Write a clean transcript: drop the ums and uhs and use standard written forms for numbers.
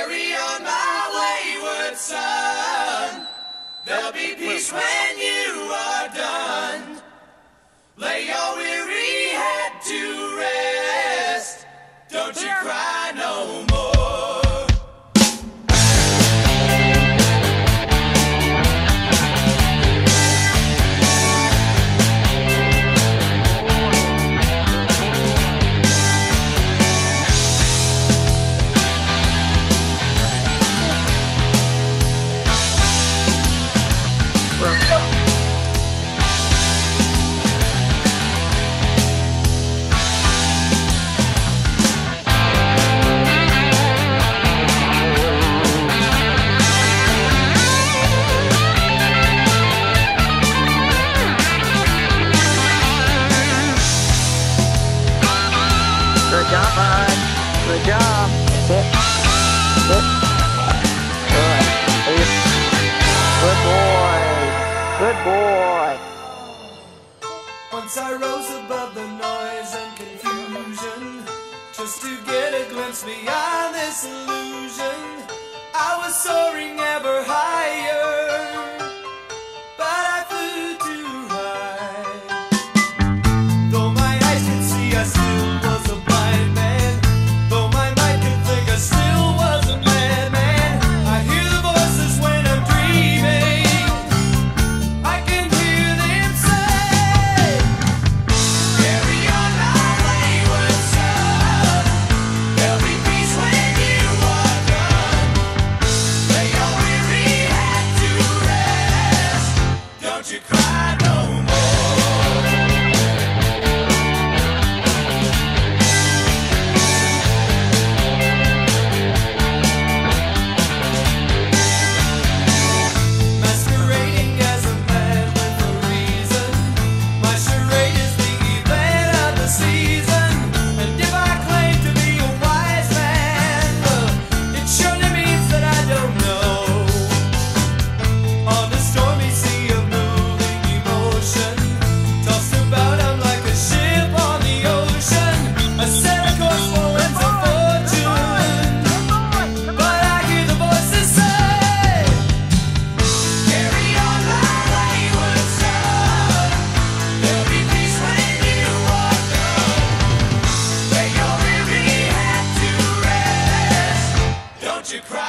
Carry on, my wayward son. There'll be peace when you are done. Lay your weary head to rest. Don't you cry no more. Good job, bud. Good job. Sit. Sit. Good. Good boy. Good boy. Once I rose above the noise and confusion, just to get a glimpse beyond this illusion. I was soaring ever higher, but I flew too high. Though my eyes could see, I still was a blind man. Though my mind could think, I still was a madman. I hear the voices when I'm dreaming. I can hear them say, carry on, my wayward son. There'll be peace when you are done. Lay your weary head to rest. Don't you cry no more. Masquerading as a man with a reason. My charade is the event of the season. And if I claim to be a wise man, it surely means that I don't know. On the stormy sea of moving emotion, tossed about I'm like a ship on the ocean. I set a course for winds of fortune, but I hear the voices say, carry on, my wayward son. There'll be peace when you are done. Lay your weary head to rest. Don't you cry.